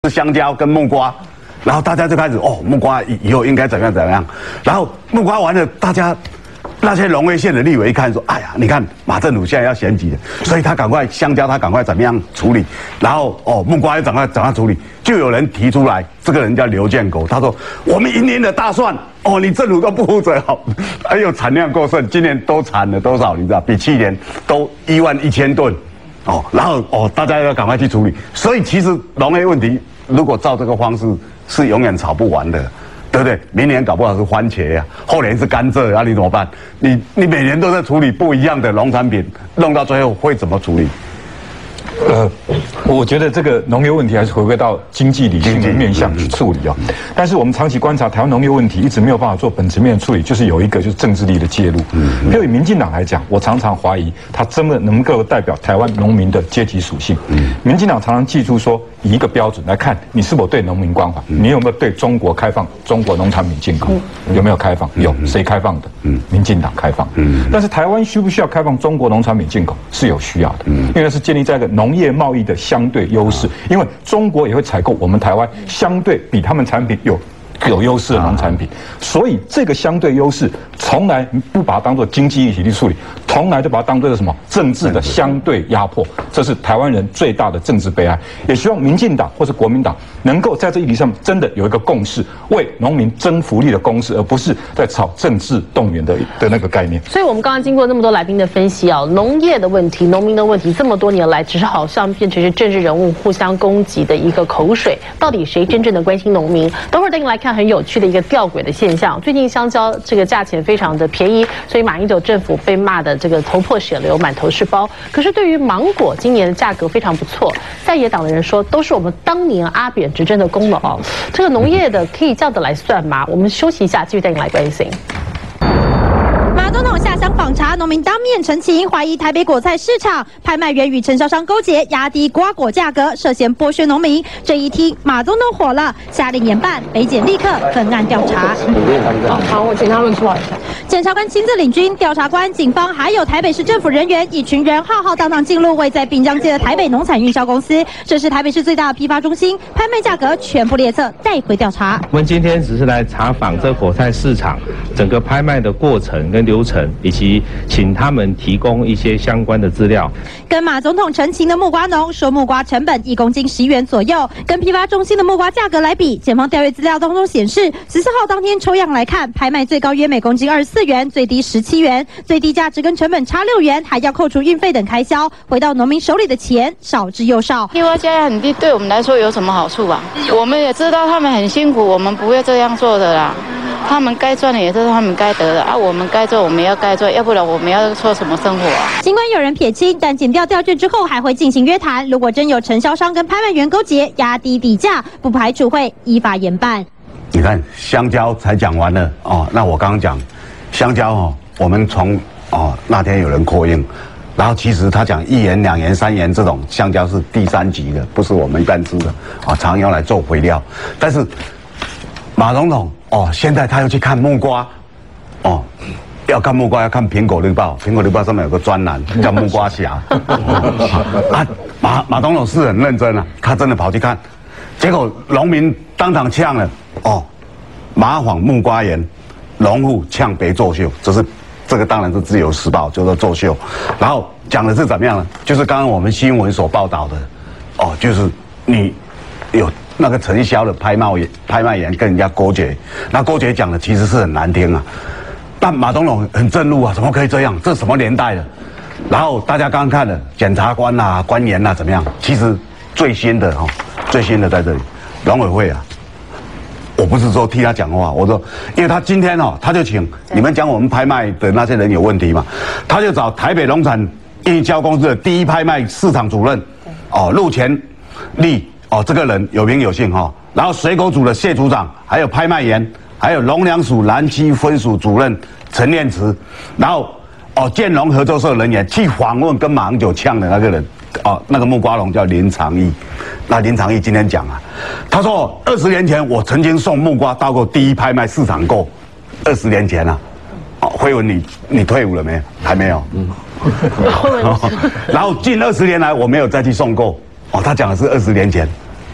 是香蕉跟木瓜，然后大家就开始木瓜以后应该怎么样，然后木瓜完了，大家那些农业县的立委一看说，哎呀，你看马政府现在要选举了，所以他赶快香蕉他赶快怎么样处理，然后木瓜要赶快处理，就有人提出来，这个人叫刘建国，他说我们一年的大蒜。你政府都不负责好，还有产量过剩，今年都产了多少？你知道，比去年都11000吨，然后大家要赶快去处理。所以其实农业问题，如果照这个方式，是永远吵不完的，对不对？明年搞不好是番茄呀，后年是甘蔗，你怎么办？你每年都在处理不一样的农产品，弄到最后会怎么处理？ 我觉得这个农业问题还是回归到经济理性的面向去处理哦。但是我们长期观察台湾农业问题，一直没有办法做本质面的处理，就是有一个就是政治力的介入。譬如以民进党来讲，我常常怀疑他真的能够代表台湾农民的阶级属性。民进党常常记住说，以一个标准来看你是否对农民关怀，你有没有对中国开放中国农产品进口，有没有开放？有，谁开放的？民进党开放。但是台湾需不需要开放中国农产品进口？是有需要的，因为那是建立在一个农业贸易的相对优势，因为中国也会采购我们台湾相对比他们产品有优势的农产品，所以这个相对优势从来不把它当作经济议题去处理，从来就把它当作是什么政治的相对压迫，这是台湾人最大的政治悲哀。也希望民进党或是国民党能够在这议题上真的有一个共识，为农民争福利的共识，而不是在炒政治动员的那个概念。 所以我们刚刚经过那么多来宾的分析啊，农业的问题、农民的问题，这么多年来，只是好像变成是政治人物互相攻击的一个口水。到底谁真正的关心农民？等会儿带你来看很有趣的一个吊诡的现象。最近香蕉这个价钱非常的便宜，所以马英九政府被骂的这个头破血流、满头是包。可是对于芒果，今年的价格非常不错。在野党的人说，都是我们当年阿扁执政的功劳。这个农业的可以这样的来算吗？我们休息一下，继续带你来关心。 马总统下乡访查，农民当面陈情，怀疑台北果菜市场拍卖员与承销商勾结，压低瓜果价格，涉嫌剥削农民。这一听，马总统火了，下令严办，北检立刻分案调查。 好，我请他们出来一下。 检察官亲自领军，调查官、警方还有台北市政府人员，一群人浩浩荡荡进入位在滨江街的台北农产运销公司，这是台北市最大的批发中心，拍卖价格全部列册，带回调查。 我们今天只是来查访这果菜市场整个拍卖的过程跟流程，以及请他们提供一些相关的资料。 跟马总统陈情的木瓜农说，木瓜成本1公斤11元左右，跟批发中心的木瓜价格来比，检方调阅资料当中显示，14号当天抽样来看，拍卖最高约每公斤24元，最低17元，最低价值跟成本差6元，还要扣除运费等开销，回到农民手里的钱少之又少。 批发价很低，对我们来说有什么好处啊？我们也知道他们很辛苦，我们不会这样做的啦。他们该赚的也是他们该得的啊，我们该做我们要该做，要不然我们要做什么生活啊？ 尽管有人撇清，但检调调卷之后还会进行约谈，如果真有承销商跟拍卖员勾结，压低底价，不排除会依法严办。 你看香蕉才讲完了那我刚刚讲香蕉我们从那天有人扩印，然后其实他讲1元、2元、3元这种香蕉是第3级的，不是我们一般吃的常用来做肥料，但是马总统现在他又去看木瓜要看木瓜要看苹果日报，苹果日报上面有个专栏叫木瓜侠马总统是很认真他真的跑去看，结果农民当场呛了马访木瓜园，农户呛别作秀，这个当然是自由时报就说作秀，然后讲的是怎么样呢？就是刚刚我们新闻所报道的就是你有那个承销的拍卖员跟人家勾结，那勾结讲的其实是很难听但马总统很震怒怎么可以这样？这什么年代了？然后大家刚刚看了检察官官员怎么样？其实最新的在这里，农委会我不是说替他讲话，我说，因为他今天他就请你们讲我们拍卖的那些人有问题嘛，他就找台北农产运销公司的第一拍卖市场主任陆前立这个人有名有姓然后水果组的谢组长，还有拍卖员，还有农粮署南区分署主任陈念慈，然后建农合作社人员去访问跟马英九呛的那个人那个木瓜农叫林长义，那林长义今天讲他说20年前我曾经送木瓜到过第一拍卖市场购，20年前辉文你退伍了没有？还没有，然后近20年来我没有再去送购他讲的是20年前，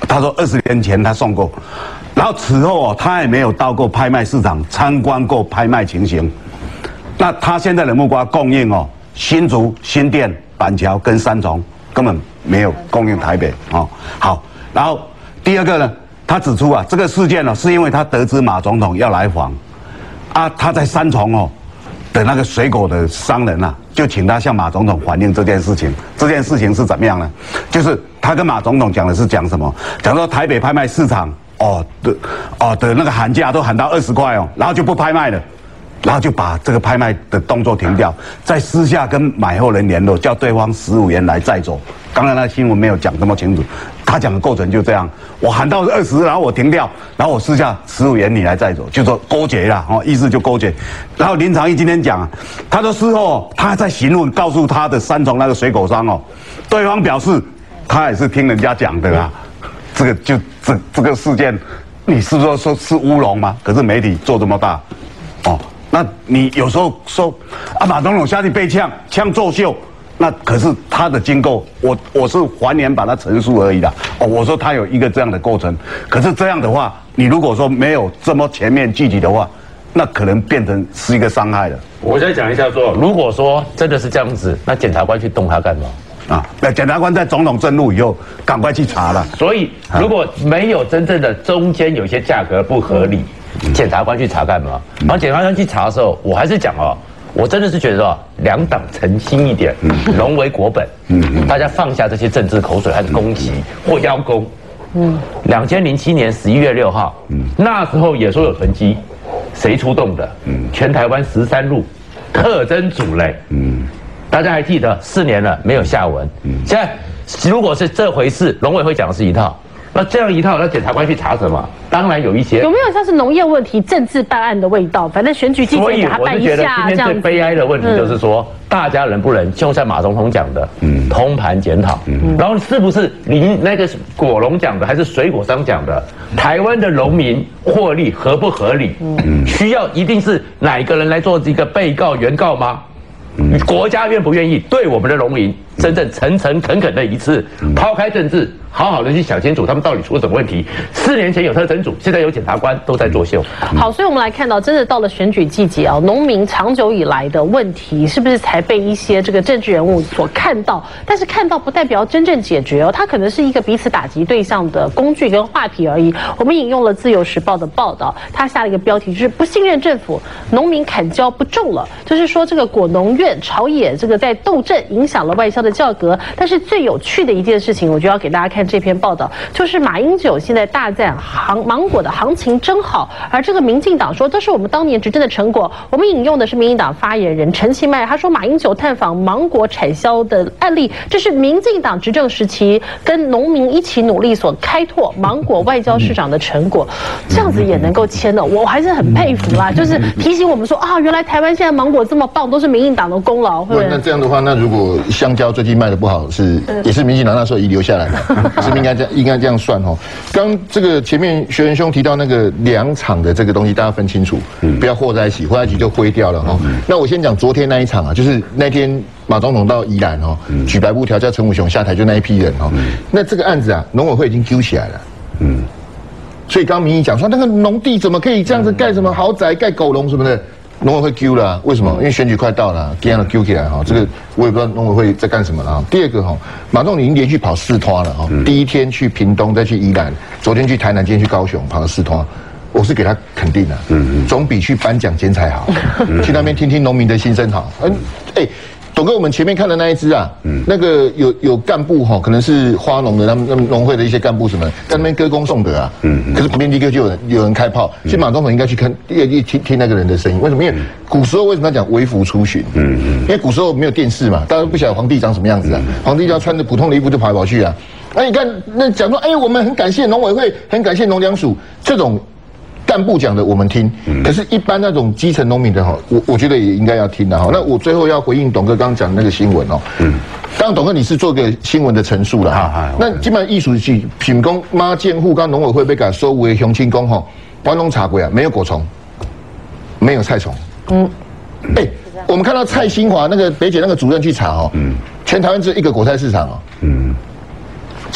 他说20年前他送过，然后此后他也没有到过拍卖市场参观过拍卖情形。那他现在的木瓜供应新竹、新店、板桥跟三重根本没有供应台北好，然后第二个呢，他指出这个事件是因为他得知马总统要来访，他在三重的那个水果的商人就请他向马总统反映这件事情。这件事情是怎么样呢？就是他跟马总统讲什么？讲说台北拍卖市场的那个喊价都喊到20块然后就不拍卖了。然后就把这个拍卖的动作停掉，在私下跟买后人联络，叫对方15元来载走。刚才那新闻没有讲这么清楚，他讲的过程就这样：我喊到20，然后我停掉，然后我私下15元你来载走，就说勾结啦，意思就勾结。然后林长义今天讲他说事后他在询问告诉他的三重那个水果商对方表示他也是听人家讲的啦。这个就这个事件，你是说是乌龙吗？可是媒体做这么大，那你有时候说马总统下去被枪作秀，那可是他的经过，我是还原把它陈述而已啦。我说他有一个这样的过程，可是这样的话，你如果说没有这么全面具体的话，那可能变成是一个伤害了。 我再讲一下说，如果说真的是这样子，那检察官去动他干嘛？ 那检察官在总统震怒以后，赶快去查了。 所以如果没有真正的中间有些价格不合理，检察官去查干嘛？然后检察官去查的时候，我还是讲我真的是觉得两党诚心一点，龙为国本，大家放下这些政治口水和攻击或邀功。2007年11月6号，那时候也说有囤积，谁出动的？全台湾13路特侦组嘞。大家还记得4年了没有下文。现在如果是这回事，农委会讲的是一套。那这样一套，那检察官去查什么？当然有一些有没有像是农业问题政治办案的味道？反正选举期间给他办一下，这样子。所以我是觉得今天最悲哀的问题就是说，大家能不能就像马总统讲的，通盘检讨，然后是不是那个果农讲的，还是水果商讲的，台湾的农民获利合不合理？需要一定是哪一个人来做一个被告原告吗？国家愿不愿意对我们的农民真正诚诚恳恳的一次抛开政治，好好的去想清楚他们到底出了什么问题？4年前有特侦组，现在有检察官都在作秀。 好，所以我们来看到，真的到了选举季节农民长久以来的问题，是不是才被一些这个政治人物所看到？但是看到不代表真正解决它可能是一个彼此打击对象的工具跟话题而已。我们引用了《自由时报》的报道，他下了一个标题，就是不信任政府，农民砍椒不中了，就是说这个果农院朝野这个在斗争，影响了外销的价格。但是最有趣的一件事情，我就要给大家看这篇报道，就是马英九现在大赞芒果的行情真好，而这个民进党说这是我们当年执政的成果。我们引用的是民进党发言人陈其迈，他说马英九探访芒果产销的案例，这是民进党执政时期跟农民一起努力所开拓芒果外交市场的成果，这样子也能够签了，我还是很佩服啦。就是提醒我们说原来台湾现在芒果这么棒，都是民进党的功劳。 那这样的话，那如果香蕉最近卖的不好，也是民进党那时候遗留下来的，是不是应该这样算刚这个前面学仁兄提到那个2场的这个东西，大家分清楚，不要和在一起，和在一起就灰掉了那我先讲昨天那一场就是那天马总统到宜兰举白布条叫陈武雄下台，就那一批人那这个案子农委会已经揪起来了。所以刚民意讲说那个农地怎么可以这样子盖什么豪宅、盖狗笼什么的。农委会揪了为什么？因为选举快到了，这样的揪起来这个我也不知道农委会在干什么了第二个马总统已经连续跑4趟了第一天去屏东，再去宜兰，昨天去台南，今天去高雄，跑了4趟。我是给他肯定的，总比去颁奖剪彩好，去那边听听农民的心声好。董哥，我们前面看的那一支那个有干部可能是花农的，他们农会的一些干部什么，在那边歌功颂德可是旁边立刻就有人开炮，所以马总统应该去听那个人的声音。为什么？因为古时候为什么要讲微服出巡？因为古时候没有电视嘛，大家都不晓得皇帝长什么样子皇帝就要穿着普通的衣服就跑来跑去那你看，那讲说，我们很感谢农委会，很感谢农粮署这种。干部讲的我们听，可是一般那种基层农民的我觉得也应该要听的那我最后要回应董哥刚刚讲的那个新闻当然董哥你是做个新闻的陈述了那基本上艺术系品工妈建户刚农委会被改收为乡亲工关农茶柜没有果虫，没有菜虫我们看到蔡新华那个北检那个主任去查全台湾只有1个果菜市场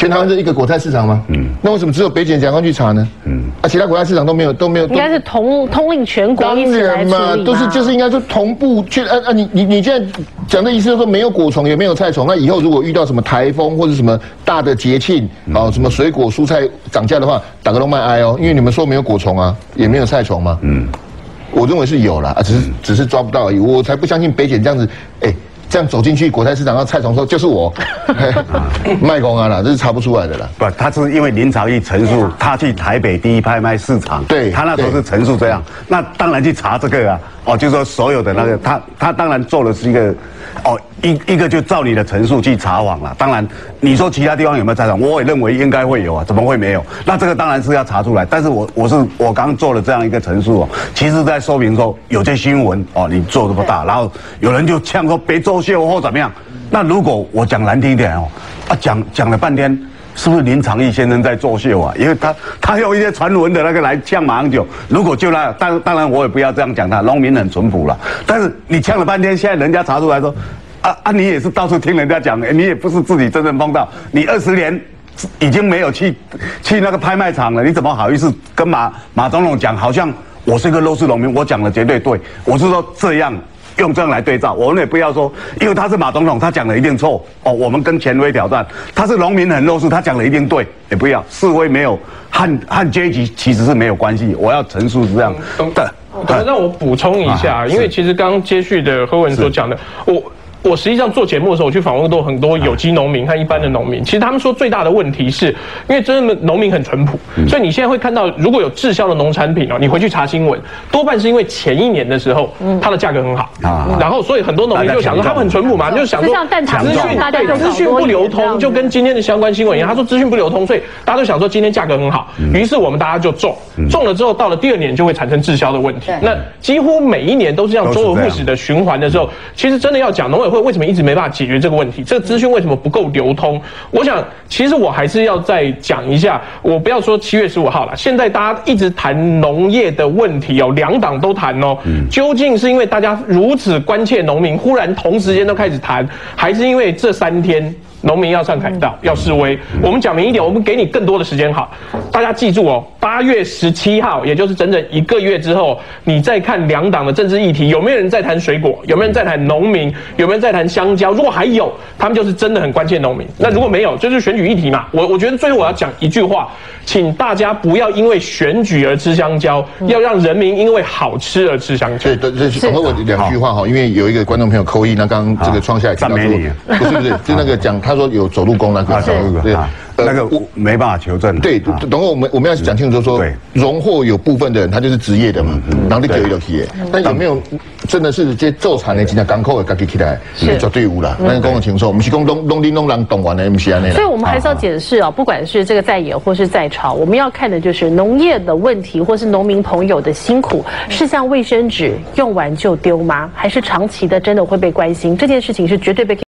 全台湾是一个果菜市场吗？那为什么只有北检检察官去查呢？其他果菜市场都没有。 应该是统领全国一起来处理嘛。 都是就是应该说同步去你现在讲的意思就是说没有果虫也没有菜虫，那以后如果遇到什么台风或者什么大的节庆什么水果蔬菜涨价的话，打个都卖哀哦，因为你们说没有果虫啊，也没有菜虫嘛。我认为是有啦，只是抓不到而已。我才不相信北检这样子，这样走进去果菜市场，然后菜虫说就是我，卖公啊啦，这是查不出来的啦。 不，他是因为林朝义陈述他去台北第一拍卖市场， 对， 他那时候是陈述这样，那当然去查这个啊，就是说所有的那个他当然做的是一个，一个就照你的陈述去查访了。当然你说其他地方有没有菜场，我也认为应该会有啊，怎么会没有？那这个当然是要查出来。但是我刚做了这样一个陈述其实在说明说有些新闻你做这么大，然后有人就呛说别作秀或怎么样。那如果我讲难听一点讲了半天，是不是林长义先生在作秀啊？因为他用一些传闻的那个来呛马英九。如果就那当然我也不要这样讲他，农民很淳朴了。但是你呛了半天，现在人家查出来说你也是到处听人家讲，你也不是自己真正碰到，你20年已经没有去那个拍卖场了，你怎么好意思跟马总统讲？好像我是一个弱势农民，我讲的绝对对。我是说这样。用这样来对照，我们也不要说，因为他是马总统，他讲的一定错我们跟权威挑战，他是农民很弱势，他讲的一定对，也不要示威没有和阶级其实是没有关系，我要陈述是这样。 让我补充一下，因为其实刚刚接续的何文所讲的，我实际上做节目的时候，我去访问过很多有机农民和一般的农民。其实他们说最大的问题是，因为真的农民很淳朴，所以你现在会看到，如果有滞销的农产品你回去查新闻，多半是因为前一年的时候它的价格很好然后所以很多农民就想说他们很淳朴嘛，就想说资讯不流通，就跟今天的相关新闻一样。他说资讯不流通，所以大家都想说今天价格很好，于是我们大家就种了之后，到了第2年就会产生滞销的问题。那几乎每一年都是这样周而复始的循环的时候，其实真的要讲农委会为什么一直没办法解决这个问题？这个资讯为什么不够流通？我想，其实我还是要再讲一下。我不要说7月15号了，现在大家一直谈农业的问题2党都谈究竟是因为大家如此关切农民，忽然同时间都开始谈，还是因为这3天农民要上凯道要示威？我们讲明一点，我们给你更多的时间好，大家记住8月17号，也就是整整1个月之后，你再看2党的政治议题，有没有人在谈水果？有没有人在谈农民？有没有人在谈香蕉？如果还有，他们就是真的很关切农民。那如果没有，就是选举议题嘛。我觉得最后我要讲一句话，请大家不要因为选举而吃香蕉，要让人民因为好吃而吃香蕉。 对，我2句话因为有一个观众朋友扣一，那刚刚这个创下来提到说，不是，就那个讲他说有走路工那个，对。 那个没办法求证。 对，等会我们要讲清楚，就是说荣获有部分的人他就是职业的嘛，然后你给了去，但有没有真的是这做产的真正港口的自己起来，绝对有啦。那讲的清楚，我们是讲弄人动完的，不是安尼。 所以我们还是要解释不管是这个在野或是在朝，我们要看的就是农业的问题，或是农民朋友的辛苦，是像卫生纸用完就丢吗？还是长期的真的会被关心？这件事情是绝对被